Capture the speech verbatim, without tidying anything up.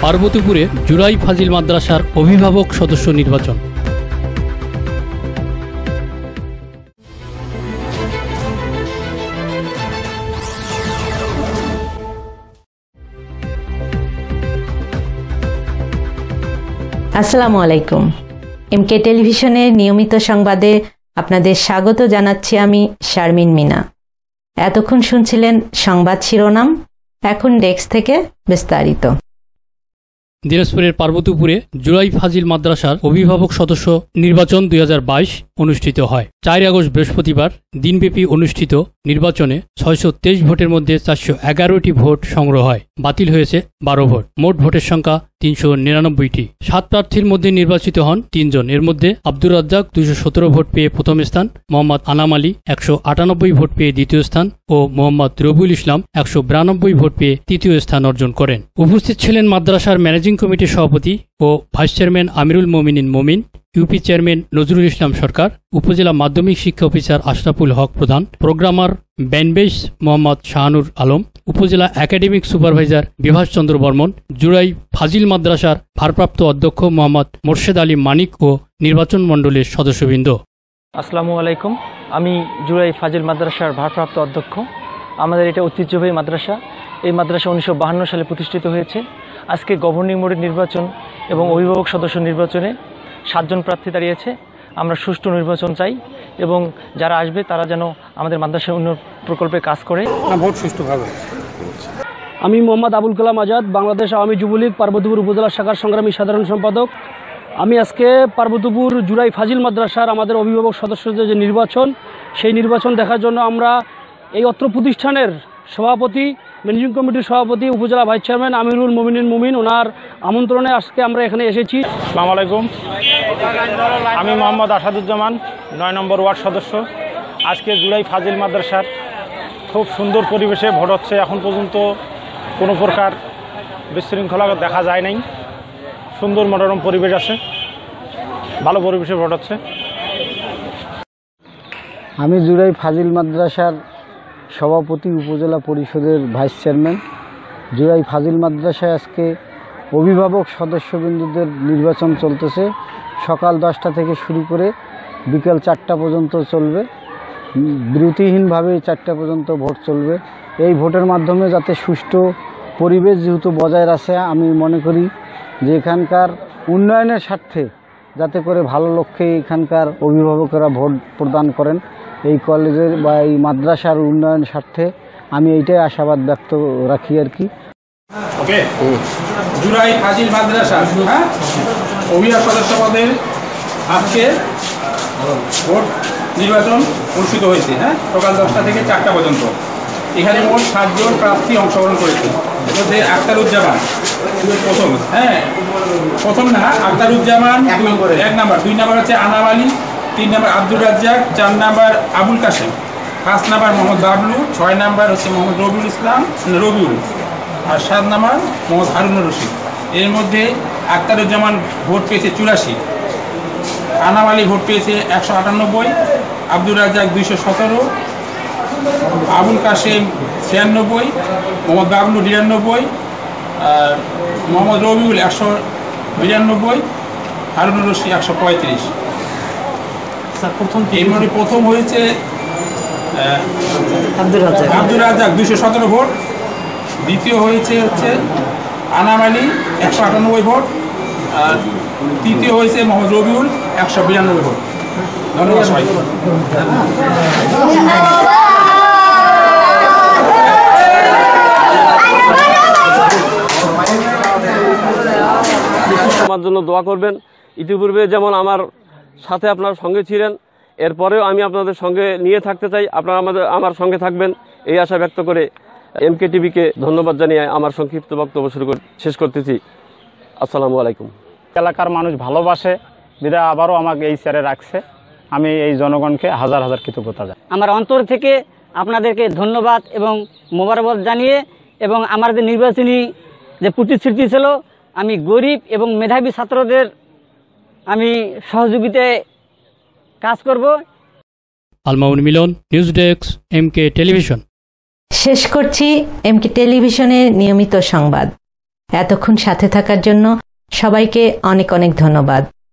পার্বতীপুরে জুরাই ফাজিল মাদ্রাসার অভিভাবক সদস্য নির্বাচন। আসসালামু আলাইকুম। এমকে টেলিভিশনের নিয়মিত সংবাদে আপনাদের স্বাগত জানাচ্ছি আমি শারমিন মিনা। এতক্ষণ শুনছিলেন সংবাদ শিরোনাম, এখন ডেস্ক থেকে বিস্তারিত। দিনাজপুরের পার্বতীপুরে জুরাই ফাজিল মাদ্রাসার অভিভাবক সদস্য নির্বাচন দুই হাজার বাইশ অনুষ্ঠিত হয়। চার আগস্ট বৃহস্পতিবার দিনব্যাপী অনুষ্ঠিত নির্বাচনে ছয়শো তেইশ ভোটের মধ্যে চারশো এগারোটি ভোট সংগ্রহ হয়। বাতিল হয়েছে বারো ভোট। মোট ভোটের সংখ্যা তিনশো নিরানব্বইটি। সাত প্রার্থীর মধ্যে নির্বাচিত হন তিনজন। এর মধ্যে আব্দুর রাজ্জাক দুইশো সতেরো ভোট পেয়ে প্রথম স্থান, মোহাম্মদ আনাম আলী একশো আটানব্বই ভোট পেয়ে দ্বিতীয় স্থান ও মোহাম্মদ রবিউল ইসলাম একশো বিরানব্বই ভোট পেয়ে তৃতীয় স্থান অর্জন করেন। উপস্থিত ছিলেন মাদ্রাসার ম্যানেজিং কমিটির সভাপতি ও vice chairman Amirul Mominin Momin, UP chairman Nazrul Islam Sarkar, উপজেলা মাধ্যমিক শিক্ষা অফিসার আশরাফুল হক প্রধান, প্রোগ্রামার ব্যানবেশ মোহাম্মদ শাহানুর আলম, উপজেলা একাডেমিক সুপারভাইজার বিভাস চন্দ্র বর্মন, জুরাই ফাজিল মাদ্রাসার ভারপ্রাপ্ত অধ্যক্ষ মোহাম্মদ মোর্শেদ আলী মানিক ও নির্বাচন মণ্ডলীর সদস্যবৃন্দ। আসসালামু আলাইকুম। আমি জুরাই ফাজিল মাদ্রাসার ভারপ্রাপ্ত অধ্যক্ষ। আমাদের এটা ঐতিহ্যবাহী মাদ্রাসা। এই মাদ্রাসা উনিশশো বাহান্ন সালে প্রতিষ্ঠিত হয়েছে। আজকে গভর্নিং বোর্ডের নির্বাচন এবং অভিভাবক সদস্য নির্বাচনে সাতজন প্রার্থী দাঁড়িয়েছে। আমরা সুষ্ঠু নির্বাচন চাই এবং যারা আসবে তারা যেন আমাদের মাদ্রাসার উন্নয়ন প্রকল্পে কাজ করে। ভোট সুষ্ঠুভাবে। আমি মোহাম্মদ আবুল কালাম আজাদ, বাংলাদেশ আওয়ামী যুবলীগ পার্বতীপুর উপজেলা শাখার সংগ্রামী সাধারণ সম্পাদক। আমি আজকে পার্বতীপুর জুরাই ফাজিল মাদ্রাসার আমাদের অভিভাবক সদস্যদের যে নির্বাচন, সেই নির্বাচন দেখার জন্য আমরা এই অত্র প্রতিষ্ঠানের সভাপতি, ম্যানেজিং কমিটির সভাপতি, উপজেলা ভাইস চেয়ারম্যান আমিরুল মোমিনিন মোমিন, ওনার আমন্ত্রণে আজকে আমরা এখানে এসেছি। আসসালামু আলাইকুম। আমি মোহাম্মদ আসাদুজ্জামান, নয় নম্বর ওয়ার্ড সদস্য। আজকে জুরাই ফাজিল মাদ্রাসার খুব সুন্দর পরিবেশে ভোট হচ্ছে। এখন পর্যন্ত কোনো প্রকার বিশৃঙ্খলা দেখা যায় নাই। সুন্দর মনোরম পরিবেশ আছে, ভালো পরিবেশে ভোট হচ্ছে। আমি জুরাই ফাজিল মাদ্রাসার সভাপতি, উপজেলা পরিষদের ভাইস চেয়ারম্যান। জুরাই ফাজিল মাদ্রাসায় আজকে অভিভাবক সদস্যবৃন্দদের নির্বাচন চলতেছে। সকাল দশটা থেকে শুরু করে বিকেল চারটা পর্যন্ত চলবে। বিরতিহীনভাবে চারটা পর্যন্ত ভোট চলবে। এই ভোটের মাধ্যমে যাতে সুষ্ঠু পরিবেশ যেহেতু বজায় আছে, আমি মনে করি যে এখানকার উন্নয়নের স্বার্থে যাতে করে ভালো লক্ষ্যে এখানকার অভিভাবকেরা ভোট প্রদান করেন। এই কলেজের বা এই মাদ্রাসার উন্নয়ন স্বার্থে আমি এইটাই আশাবাদ ব্যক্ত রাখি আর কি। ওকে, জুরাই ফাজিল মাদ্রাসা হ্যাঁ অভিভাবক সদস্য পদের আজকে ভোট নির্বাচন অনুষ্ঠিত হয়েছে। হ্যাঁ, সকাল দশটা থেকে চারটা পর্যন্ত এখানে মোট সাতজন প্রার্থী অংশগ্রহণ করেছে। এর মধ্যে আখতারুজ্জামান প্রথম, হ্যাঁ প্রথম না আখতারুজ্জামান এক নম্বর, এক নাম্বার দুই নাম্বার হচ্ছে আনাম আলী, তিন নাম্বার আব্দুর রাজ্জাক, চার নাম্বার আবুল কাশেম, পাঁচ নাম্বার মোহাম্মদ বাবলু, ছয় নাম্বার হচ্ছে মোহাম্মদ রবিউল ইসলাম রবিউল আর সাত নাম্বার মোহাম্মদ হারুনুর রশিদ। এর মধ্যে আখতারুজ্জামান ভোট পেয়েছে চুরাশি, আনাম আলী ভোট পেয়েছে একশো আটানব্বই, আব্দুর রাজ্জাক দুইশো সতেরো, আবুল কাশেম ছিয়ানব্বই, মোহাম্মদ বাবলু নিরানব্বই, আর মোহাম্মদ রবিউল একশো বিরানব্বই, হারুনুর রশিদ একশো পঁয়ত্রিশ। এর মধ্যে প্রথম হয়েছে আব্দুর রাজ্জাক দুইশো সতেরো ভোট, দ্বিতীয় হয়েছে হচ্ছে আনাম আলী একশো আটানব্বই ভোট, আর তৃতীয় হয়েছে মোহাম্মদ রবিউল একশো বিরানব্বই ভোট। ধন্যবাদ সবাই। আমার জন্য দোয়া করবেন। ইতিপূর্বে যেমন আমার সাথে আপনার সঙ্গে ছিলেন, এরপরেও আমি আপনাদের সঙ্গে নিয়ে থাকতে চাই। আপনারা আমাদের আমার সঙ্গে থাকবেন এই আশা ব্যক্ত করে এমকে টিভিকে ধন্যবাদ জানিয়ে আমার সংক্ষিপ্ত বক্তব্য শুরু করে শেষ করতেছি। আসসালামু আলাইকুম। এলাকার মানুষ ভালোবাসে বিধায় আবারও আমাকে এই চেয়ারে রাখছে। আমি এই জনগণকে হাজার হাজার কৃতজ্ঞতা জানাই। আমার অন্তর থেকে আপনাদেরকে ধন্যবাদ এবং মোবারকবাদ জানিয়ে, এবং আমার যে নির্বাচনী যে প্রতিশ্রুতি ছিল, আমি গরিব এবং মেধাবী ছাত্রদের আমি সহযোগিতায় কাজ করব। Almaun Milan, news desk, MK television. শেষ করছি এমকে টেলিভিশনের নিয়মিত সংবাদ। এতক্ষণ সাথে থাকার জন্য সবাইকে অনেক অনেক ধন্যবাদ।